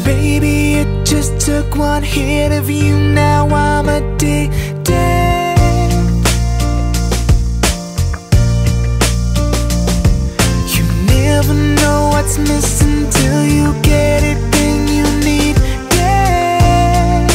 Baby, it just took one hit of you, now I'm addicted. You never know what's missing till you get it, then you need it.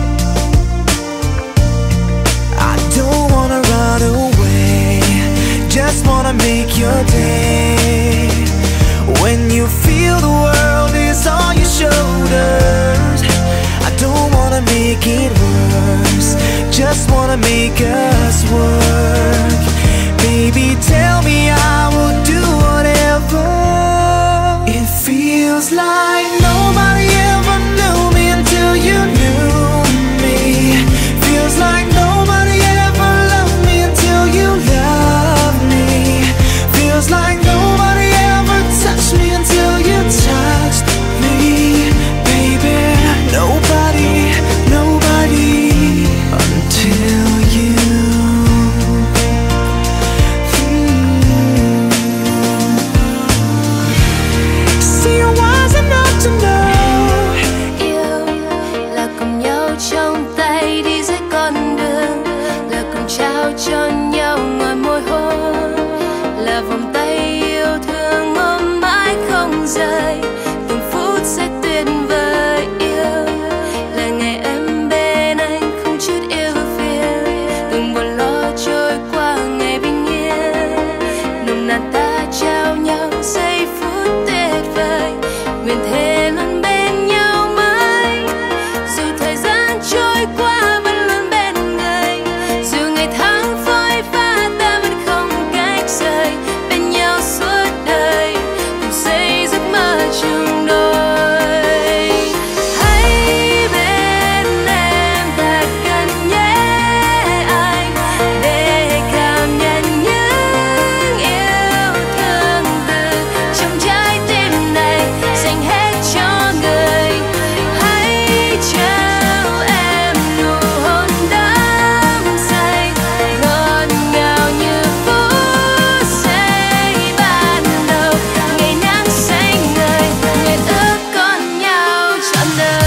I don't wanna run away, just wanna make your day. When you feel the world is on your shoulders, I don't wanna make it worse, just wanna make us work. Baby, tell me I will do whatever. It feels like nobody ever knew me until you knew me. Feels like nobody ever loved me until you loved me. Feels like nobody ever touched me until you touched me. Baby, nobody, nobody until you. See, you're wise enough to know. Yêu là cùng nhau trong tay đi dưới con đường, là cùng trao cho nhau ngọt môi hôn, là vòng tay yêu thương ôm mãi không rời, từng phút sẽ tuyệt vời. Yêu là ngày em bên anh không chút yêu phiền, từng buồn lo trôi qua ngày bình yên, nồng nàn ta trao nhau giây phút tuyệt vời, nguyện thề luôn bên nhau mãi. Dù thời gian trôi qua vẫn luôn bên người, dù ngày tháng phôi pha ta vẫn không cách rời, bên nhau suốt đời cùng xây giấc mơ chung đôi. Hãy bên em thật gần nhé anh, để cảm nhận những yêu thương từ trong trái tim này dành hết cho người. Hãy trao em nụ hôn đắm say, ngọt ngào như phút giây ban đầu, ngày nắng xanh ngời, nguyện ước con nhau trọn đời.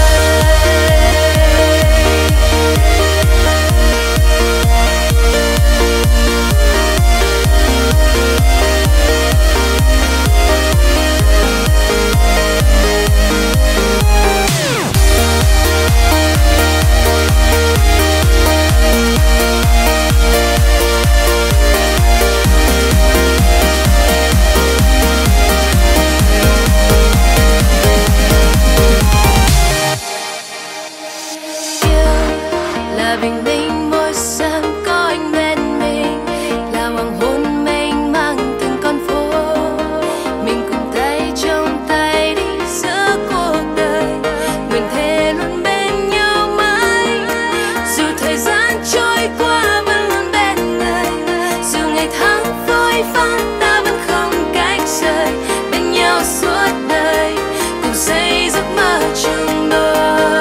Yêu là bình minh môi sáng có anh bên mình, là hoàng hôn mênh mang từng con phố, mình cùng tay trong tay đi giữa cuộc đời, nguyện thề luôn bên nhau mãi. Dù thời gian trôi qua vẫn luôn bên người, dù ngày tháng phôi pha ta vẫn không cách rời, bên nhau suốt đời cùng xây giấc mơ chung đôi.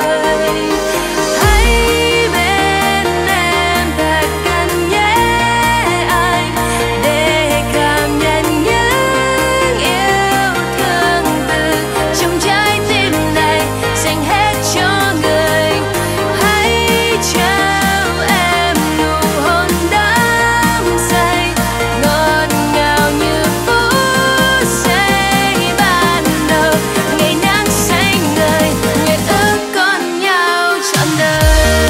Hãy bên em thật gần nhé anh, để cảm nhận những yêu thương từ trong trái tim này dành hết cho người. Hãy trao em nụ hôn đắm say, ngọt ngào như phút giây ban đầu, ngày nắng xanh ngời, nguyện ước con nhau trọn đời.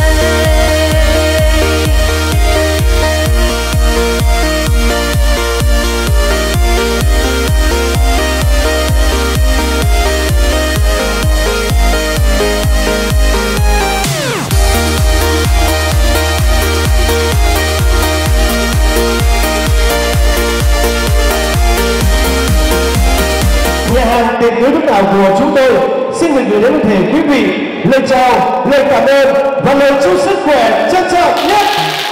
Nhà hàng tiệc cưới lúc nào của chúng tôi xin gửi đến thể quý vị lời chào, lời cảm ơn và lời chúc sức khỏe trân trọng nhất.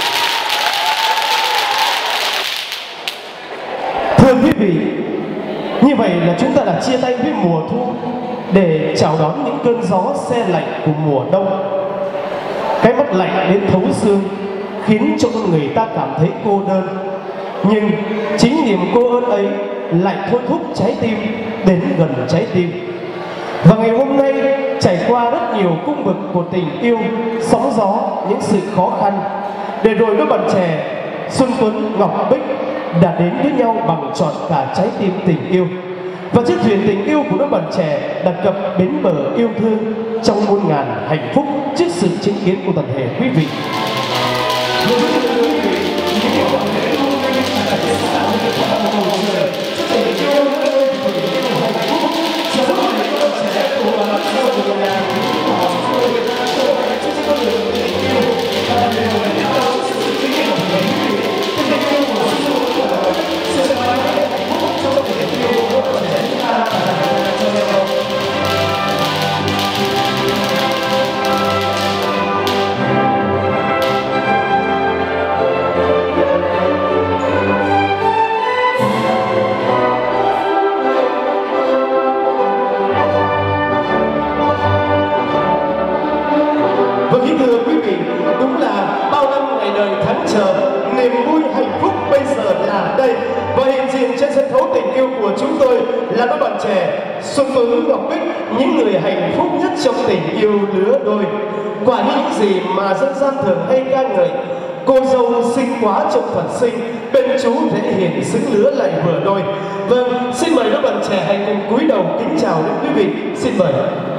Thưa quý vị, như vậy là chúng ta đã chia tay với mùa thu để chào đón những cơn gió se lạnh của mùa đông. Cái mắt lạnh đến thấu xương khiến cho con người ta cảm thấy cô đơn. Nhưng chính niềm cô đơn ấy lại thôi thúc trái tim đến gần trái tim. Và ngày hôm nay trải qua rất nhiều cung bậc của tình yêu, sóng gió, những sự khó khăn, để rồi đôi bạn trẻ Xuân Tuấn, Ngọc Bích đã đến với nhau bằng trọn cả trái tim tình yêu. Và chiếc thuyền tình yêu của đôi bạn trẻ đã cập bến bờ yêu thương trong muôn ngàn hạnh phúc trước sự chứng kiến của toàn thể quý vị. Niềm vui hạnh phúc bây giờ là đây, và hiện diện trên sân khấu tình yêu của chúng tôi là đôi bạn trẻ Xuân Tuấn, Ngọc Bích, những người hạnh phúc nhất trong tình yêu lứa đôi. Quả như những gì mà dân gian thường hay ca ngợi, cô dâu xinh quá trông thật xinh, bên chú rể hiền xứng lứa lại vừa đôi. Vâng, xin mời đôi bạn trẻ hãy cùng cúi đầu kính chào đến quý vị. Xin mời.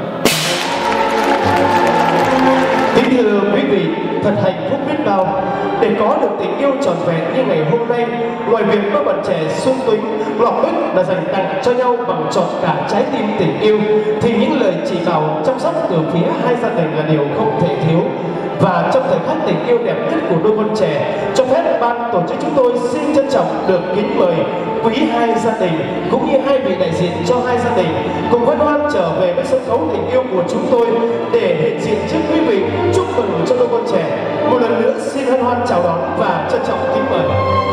Kính thưa quý vị, thật hạnh phúc biết bao để có được tình yêu trọn vẹn như ngày hôm nay. Ngoài việc các bạn trẻ Xuân Tuấn, Ngọc Bích đã dành tặng cho nhau bằng trọn cả trái tim tình yêu, thì những lời chỉ bảo chăm sóc từ phía hai gia đình là điều không thể thiếu. Và trong thời khắc tình yêu đẹp nhất của đôi con trẻ, cho phép ban tổ chức chúng tôi xin trân trọng được kính mời quý hai gia đình cũng như hai vị đại diện cho hai gia đình cùng hân hoan trở về với sân khấu tình yêu của chúng tôi để hiện diện trước quý vị chúc mừng cho đôi con trẻ. Một lần nữa xin hân hoan chào đón và trân trọng kính mời.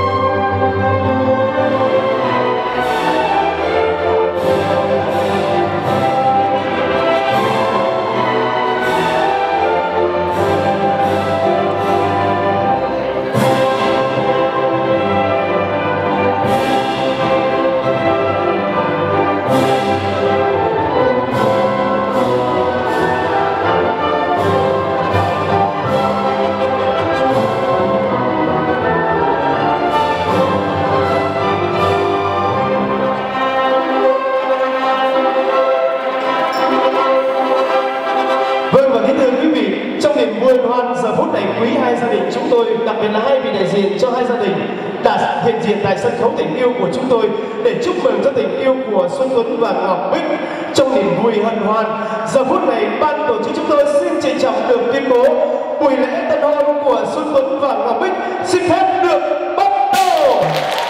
Giờ phút này quý hai gia đình chúng tôi, đặc biệt là hai vị đại diện cho hai gia đình đã hiện diện tại sân khấu tình yêu của chúng tôi để chúc mừng cho tình yêu của Xuân Tuấn và Ngọc Bích trong niềm vui hân hoan. Giờ phút này ban tổ chức chúng tôi xin trân trọng được tuyên bố buổi lễ tân hôn của Xuân Tuấn và Ngọc Bích xin phép được bắt đầu.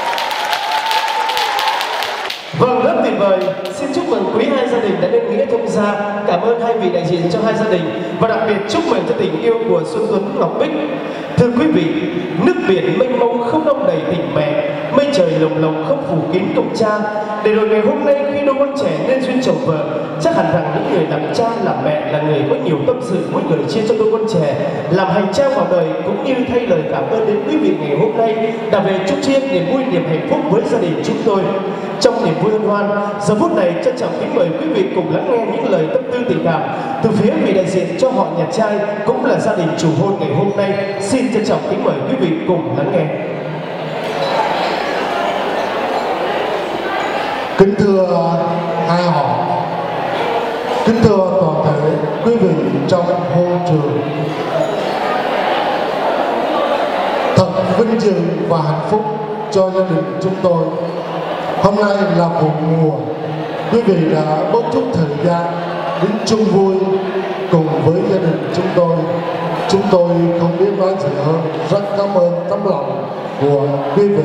Vâng, rất tuyệt vời. Xin chúc mừng quý hai gia đình đã đến nghĩa thông gia. Cảm ơn hai vị đại diện cho hai gia đình và đặc biệt chúc mừng cho tình yêu của Xuân Tuấn, Ngọc Bích. Thưa quý vị, nước biển mênh mông không đong đầy tình mẹ, mây trời lồng lộng không phủ kín công cha. Để rồi ngày hôm nay khi đôi con trẻ nên duyên chồng vợ, chắc hẳn rằng những người làm cha làm mẹ là người có nhiều tâm sự, mỗi người chia cho đôi con trẻ làm hành trang vào đời, cũng như thay lời cảm ơn đến quý vị ngày hôm nay đã về chúc chiên niềm vui niềm hạnh phúc với gia đình chúng tôi. Trong niềm vui hân hoan, giờ phút này trân trọng kính mời quý vị cùng lắng nghe những lời tâm tư tình cảm từ phía vị đại diện cho họ nhà trai cũng là gia đình chủ hôn ngày hôm nay. Xin trân trọng kính mời quý vị cùng lắng nghe. Kính thưa hai họ, kính thưa toàn thể quý vị trong hôn trường, thật vinh dự và hạnh phúc cho gia đình chúng tôi. Hôm nay là một mùa, quý vị đã bớt chút thời gian đến chung vui cùng với gia đình chúng tôi. Chúng tôi không biết nói gì hơn, rất cảm ơn tấm lòng của quý vị.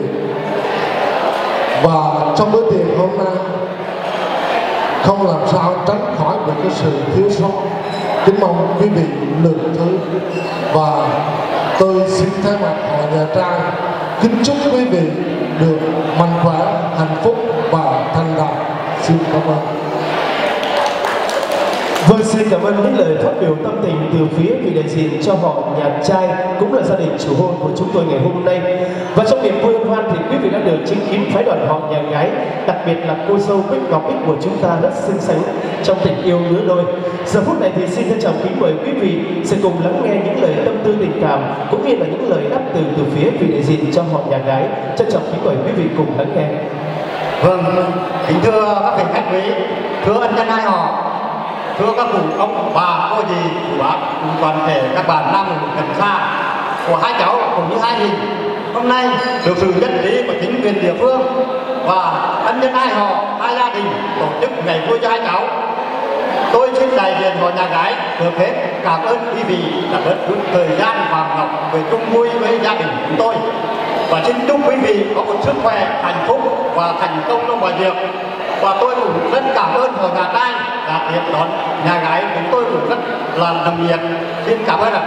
Và trong bữa tiệc hôm nay, không làm sao tránh khỏi được cái sự thiếu sót. Kính mong quý vị lượng thứ. Và tôi xin thay mặt họ nhà trai kính chúc quý vị được mạnh khỏe, hạnh phúc và thành đạt. Xin cảm ơn. Vâng, xin cảm ơn những lời phát biểu tâm tình từ phía vị đại diện cho họ nhà trai cũng là gia đình chủ hôn của chúng tôi ngày hôm nay. Và trong niềm vui hân hoan thì quý vị đã được chứng kiến phái đoàn họ nhà gái, đặc biệt là cô dâu Bích Ngọc Bích của chúng ta rất xinh xắn trong tình yêu lứa đôi. Giờ phút này thì xin trân trọng kính mời quý vị sẽ cùng lắng nghe những lời tâm tư tình cảm cũng như là những lời đáp từ từ phía vị đại diện cho họ nhà gái. Trân trọng kính mời quý vị cùng lắng nghe. Vâng, kính thưa các vị khách quý, thưa ân nhân hai họ, thưa các cụ ông bà cô dì chú bác cùng toàn thể các bạn nam gần xa của hai cháu cũng như hai hình, hôm nay được sự nhất trí của chính quyền địa phương và ân nhân hai họ hai gia đình tổ chức ngày vui cho hai cháu. Tôi xin đại diện họ nhà gái được hết cảm ơn quý vị đã bớt chút thời gian vàng ngọc về chung vui với gia đình chúng tôi, và xin chúc quý vị có một sức khỏe, hạnh phúc và thành công trong mọi việc. Và tôi cũng rất cảm ơn họ nhà trai đã tiếp đón nhà gái, chúng tôi cũng rất là nồng nhiệt. Xin cảm ơn ạ.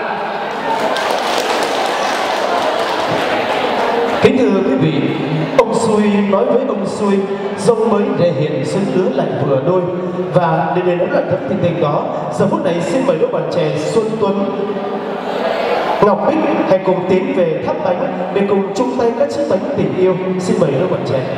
Kính thưa quý vị, ông Xuôi nói với ông Xuôi, dông mới để hiện xuân lứa lại vừa đôi. Và để đền ấm lại tấm tình đó, giờ phút này xin mời đôi bạn trẻ Xuân Tuấn, Ngọc Bích hãy cùng tiến về thắp bánh để cùng chung tay các chiếc bánh tình yêu. Xin mời đôi bạn trẻ.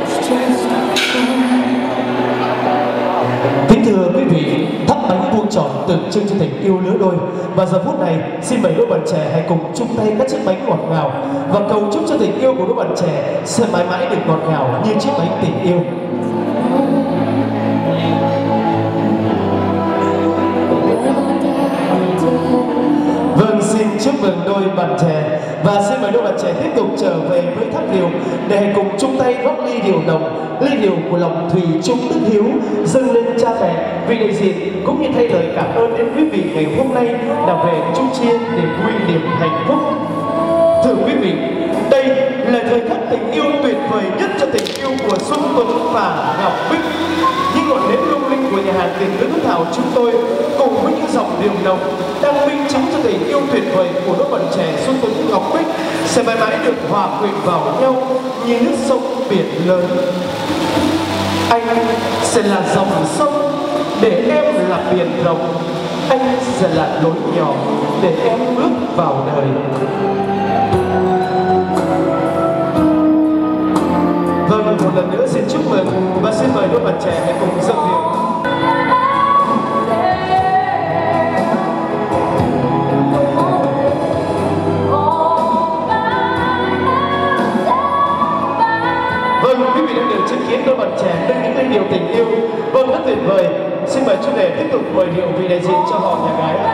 Kính thưa quý vị, thắp bánh vuông tròn tượng trưng cho tình yêu lứa đôi. Và giờ phút này xin mời đôi bạn trẻ hãy cùng chung tay các chiếc bánh ngọt ngào và cầu chúc cho tình yêu của đôi bạn trẻ sẽ mãi mãi được ngọt ngào như chiếc bánh tình yêu. Vâng, xin chúc mừng đôi bạn trẻ và xin mời đôi bạn trẻ tiếp tục trở về với tháp rượu để hãy cùng chung tay rót ly rượu nồng, ly rượu của lòng thủy chung đức hiếu dâng lên cha mẹ, vị đại diện cũng như thay lời cảm ơn đến quý vị ngày hôm nay đã về chung chia niềm vui niềm hạnh phúc. Thưa quý vị, đây là thời khắc tình yêu tuyệt vời nhất cho tình yêu của Xuân Tuấn và Ngọc Bích. Những ngọn nến lung linh của nhà hàng Tiền Nữ Thảo chúng tôi cùng với những dòng rượu nồng đang minh chứng cho tình yêu tuyệt vời của đôi bạn trẻ Xuân Tuấn Ngọc Bích sẽ mãi mãi được hòa quyện vào nhau như nước sông biển lớn. Anh sẽ là dòng sông để em là biển rộng, anh sẽ là lối nhỏ để em bước vào đời. Vâng, một lần nữa xin chúc mừng và xin mời đôi bạn trẻ hãy cùng dâng rượu. Vâng, quý vị đã được chứng kiến đôi bạn trẻ nâng những ly rượu tình yêu. Vâng, rất tuyệt vời. Xin mời chú rể tiếp tục mời rượu vị đại diện cho họ nhà gái.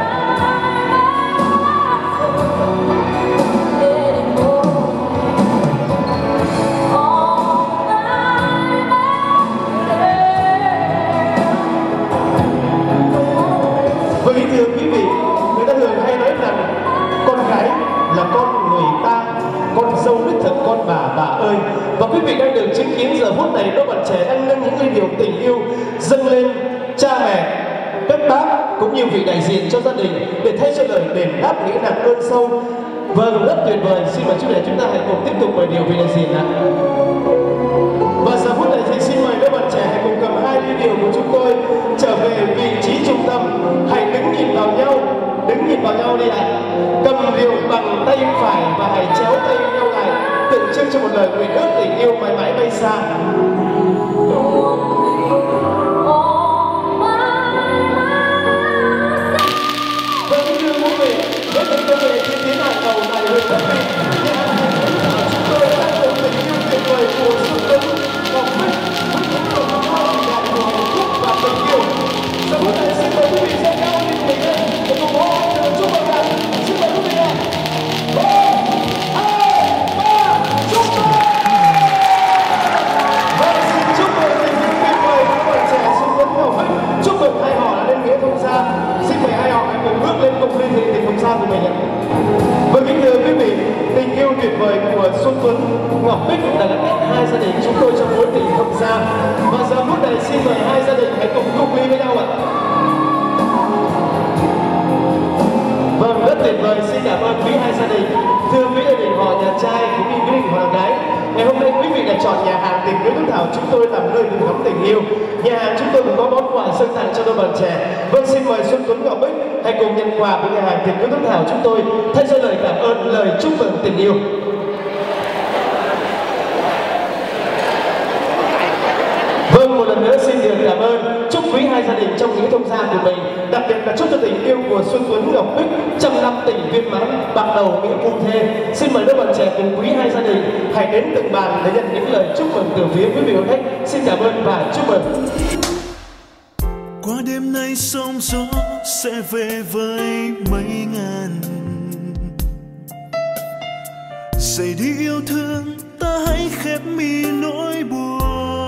Vâng, thưa quý vị, người ta thường hay nói rằng con gái là con người ta, con dâu đích thực con bà ơi. Và quý vị đang được chứng kiến giờ phút này đôi bạn trẻ đang nâng những ly rượu tình yêu dâng lên cha mẹ, các bác cũng như vị đại diện cho gia đình để thay cho lời đền đáp nghĩa nặng ơn sâu. Vâng, rất tuyệt vời. Xin mời chú để chúng ta hãy cùng tiếp tục mời điều vị đại diện ạ. Và giờ phút này thì xin mời đôi bạn trẻ hãy cùng cầm hai ly rượu của chúng tôi trở về vị trí trung tâm. Hãy đứng nhìn vào nhau đi ạ. Cầm rượu bằng tay phải và hãy chéo tay nhau lại, tượng trưng cho một lời nguyện ước tình yêu mãi mãi bay xa. Vâng, thưa quý vị, với những công nghệ tiên tiến hàng đầu tại huyện Bắc Ninh, chúng tôi đã cùng tình yêu tuyệt vời của Xuân Tuấn Ngọc Bích với những điều ngọt ngào đại của hạnh phúc và tình yêu. Giờ phút này xin mời quý vị sẽ cao lên mình lên để cùng hô hào chúc mừng ạ. Xin mời quý vị ạ. 1, 2, 3, chúc mừng. Vâng, xin chúc mừng tình yêu tuyệt vời của bạn trẻ Xuân Tuấn Ngọc Bích. Chúc mừng hai họ đã lên nghĩa thông gia. Xin mời hai họ hãy cùng bước lên cùng liên hệ tình thông gia của mình ạ. Vâng, kính thưa quý vị, tình yêu tuyệt vời của Xuân Tuấn Ngọc Bích đã gắn kết hai gia đình chúng tôi trong mối tình thông gia. Và giờ phút này xin mời hai gia đình hãy cùng chung ly với nhau ạ. Vâng, rất tuyệt vời. Xin cảm ơn quý hai gia đình. Thưa quý gia đình họ nhà trai cũng như quý gia đình họ nhà gái, ngày hôm nay quý vị đã chọn nhà hàng Tiền Nữ Thảo chúng tôi làm nơi đừng ngắm tình yêu. Nhà hàng chúng tôi cũng có món quà dâng tặng cho đôi bạn trẻ. Vâng, xin quà của nhà hàng Tình Yêu Thương Thảo chúng tôi thay cho lời cảm ơn, lời chúc mừng tình yêu. Vâng, một lần nữa xin được cảm ơn, chúc quý hai gia đình trong những thông gia của mình, đặc biệt là chúc cho tình yêu của Xuân Tuấn Ngọc Bích trăm năm tình viên mãn, bạc đầu nghĩa phu thê. Xin mời các bạn trẻ cùng quý hai gia đình hãy đến từng bàn để nhận những lời chúc mừng từ phía quý vị và khách. Xin cảm ơn và chúc mừng. Qua đêm nay sóng gió sẽ về với mấy ngàn, dậy đi yêu thương ta hãy khép mi nỗi buồn.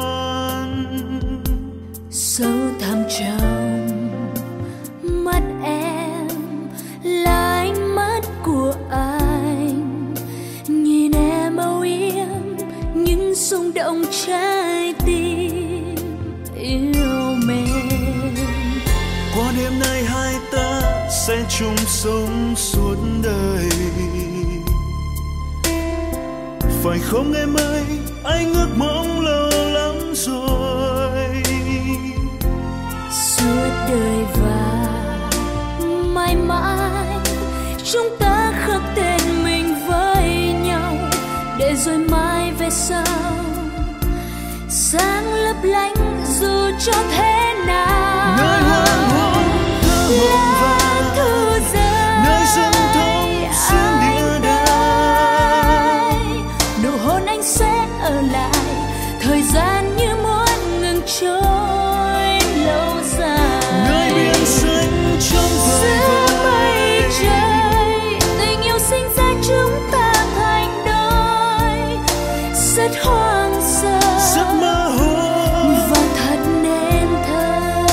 Sâu thẳm trong mắt em là ánh mắt của anh, nhìn em âu yếm những rung động trái tim yêu mến. Qua đêm nay hai ta sẽ chung sống suốt đời, phải không em ơi, anh ước mong lâu lắm rồi. Suốt đời và mãi mãi chúng ta khắc tên mình với nhau, để rồi mai về sau sáng lấp lánh dù cho thế nào. Nơi hoàng hôn thơ mộng vàng, nơi rừng thông xuyên địa đàng, nụ hôn anh sẽ ở lại, thời gian như muốn ngừng trôi lâu dài. nơi biển xanh trong vời vợi, Trời, tình yêu sinh ra chúng ta thành đôi, rất hoang sơ, rất mơ hồ. và thật nên thơ.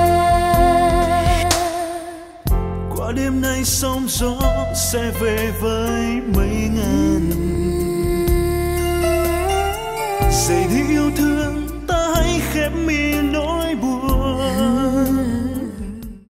Qua đêm nay sóng gió sẽ về với mấy ngàn, dậy đi yêu thương